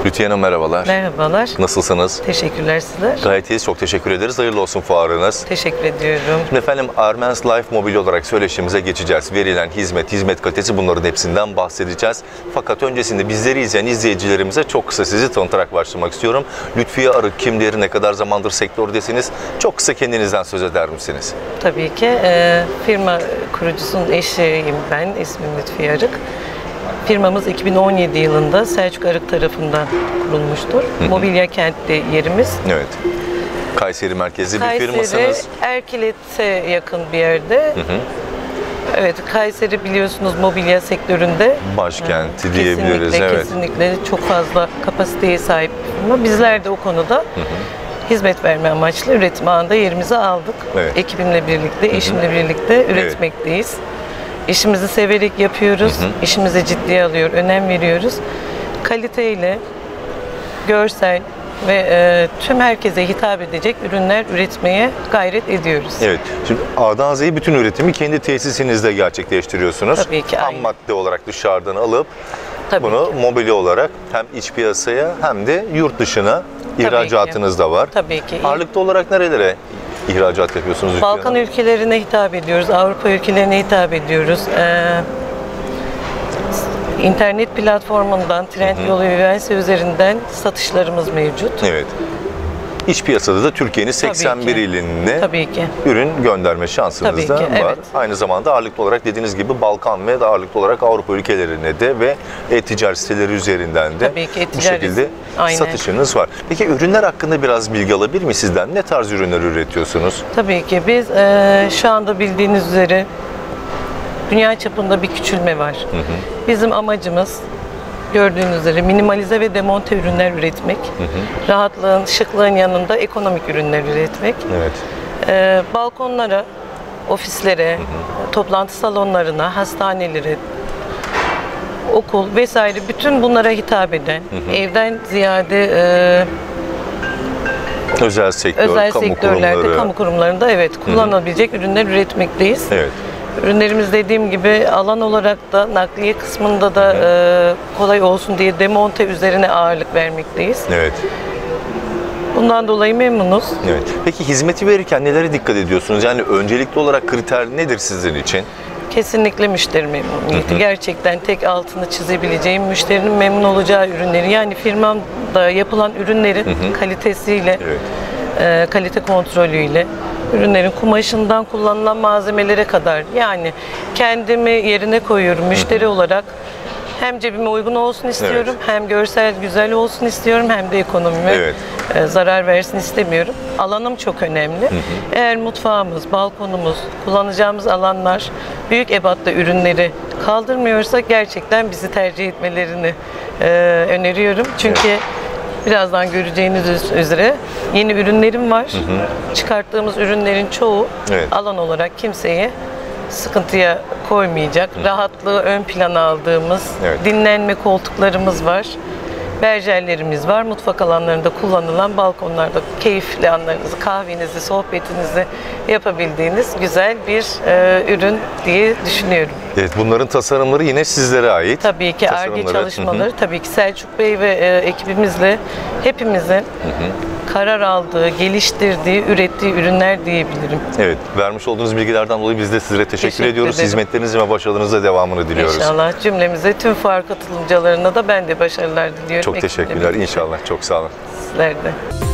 Lütfiye Hanım merhabalar. Merhabalar. Nasılsınız? Teşekkürler sizler. Gayet iyiyiz. Çok teşekkür ederiz. Hayırlı olsun fuarınız. Teşekkür ediyorum. Şimdi efendim Armens Life Mobilya olarak söyleşimize geçeceğiz. Verilen hizmet kalitesi bunların hepsinden bahsedeceğiz. Fakat öncesinde bizleri izleyen izleyicilerimize çok kısa sizi tanıtarak başlamak istiyorum. Lütfiye Arık kimdir, ne kadar zamandır sektördesiniz? Çok kısa kendinizden söz eder misiniz? Tabii ki. Firma kurucusunun eşiyim ben. İsmim Lütfiye Arık. Firmamız 2017 yılında Selçuk Arık tarafından kurulmuştur. Mobilya kentte yerimiz. Evet. Kayseri merkezli bir firmasınız. Kayseri, Erkilet'e yakın bir yerde. Evet, Kayseri biliyorsunuz mobilya sektöründe Başkenti diyebiliriz. Kesinlikle çok fazla kapasiteye sahip bir firma. Bizler de o konuda hizmet verme amaçlı üretim ağında yerimizi aldık. Evet. Ekibimle birlikte, eşimle birlikte üretmekteyiz. İşimizi severek yapıyoruz, işimizi ciddiye alıyor, önem veriyoruz. Kaliteyle, görsel ve tüm herkese hitap edecek ürünler üretmeye gayret ediyoruz. Evet. Şimdi A'dan Z'ye bütün üretimi kendi tesisinizde gerçekleştiriyorsunuz. Tabii ki. Ham madde olarak dışarıdan alıp Tabii bunu ki. mobilya olarak hem iç piyasaya hem de yurt dışına ihracatınız da var. Tabii ki. Ağırlıklı olarak nerelere ihracat yapıyorsunuz? Balkan ülkelerine hitap ediyoruz, Avrupa ülkelerine hitap ediyoruz. İnternet platformundan, Trendyol ve Vivense üzerinden satışlarımız mevcut. Evet. İç piyasada da Türkiye'nin 81 iline Tabii ki. ürün gönderme şansınız da var. Evet. Aynı zamanda ağırlıklı olarak dediğiniz gibi Balkan ve ağırlıklı olarak Avrupa ülkelerine de ve e-ticaret siteleri üzerinden de bu şekilde satışınız var. Peki ürünler hakkında biraz bilgi alabilir miyiz sizden? Ne tarz ürünler üretiyorsunuz? Tabii ki. Biz şu anda bildiğiniz üzere dünya çapında bir küçülme var. Bizim amacımız gördüğünüz üzere minimalize ve demonte ürünler üretmek. Rahatlığın, şıklığın yanında ekonomik ürünler üretmek. Evet. Balkonlara, ofislere, toplantı salonlarına, hastanelere, okul vesaire bütün bunlara hitap eden, evden ziyade özel sektör, kamu sektörlerde, kurumları. kamu kurumlarında kullanılabilecek ürünler üretmekteyiz. Evet. Ürünlerimiz dediğim gibi alan olarak da nakliye kısmında da kolay olsun diye demonte üzerine ağırlık vermekteyiz. Evet. Bundan dolayı memnunuz. Evet. Peki hizmeti verirken nelere dikkat ediyorsunuz? Yani öncelikli olarak kriter nedir sizin için? Kesinlikle müşteri memnuniyeti. Gerçekten tek altını çizebileceğim müşterinin memnun olacağı ürünleri. Yani firmamda yapılan ürünlerin kalitesiyle, kalite kontrolüyle, ürünlerin kumaşından kullanılan malzemelere kadar, yani kendimi yerine koyuyorum müşteri olarak. Hem cebime uygun olsun istiyorum, hem görsel güzel olsun istiyorum, hem de ekonomime zarar versin istemiyorum. Alanım çok önemli. Eğer mutfağımız, balkonumuz, kullanacağımız alanlar büyük ebatta ürünleri kaldırmıyorsa gerçekten bizi tercih etmelerini öneriyorum. Çünkü birazdan göreceğiniz üzere yeni ürünlerim var. Çıkarttığımız ürünlerin çoğu alan olarak kimseyi sıkıntıya koymayacak. Rahatlığı ön plana aldığımız dinlenme koltuklarımız var. Berjerlerimiz var. Mutfak alanlarında kullanılan balkonlarda keyifli anlarınızı, kahvenizi, sohbetinizi yapabildiğiniz güzel bir ürün diye düşünüyorum. Evet, bunların tasarımları yine sizlere ait. Tabii ki Ar-Ge çalışmaları, tabii ki Selçuk Bey ve ekibimizle hepimizin karar aldığı, geliştirdiği, ürettiği ürünler diyebilirim. Evet, vermiş olduğunuz bilgilerden dolayı biz de sizlere teşekkür ediyoruz. Ederim. Hizmetlerinizin ve başarınızın devamını diliyoruz. İnşallah cümlemize, tüm fuar katılımcılarına da ben de başarılar diliyorum. Çok teşekkürler. İnşallah. Çok sağ olun. Sizler de.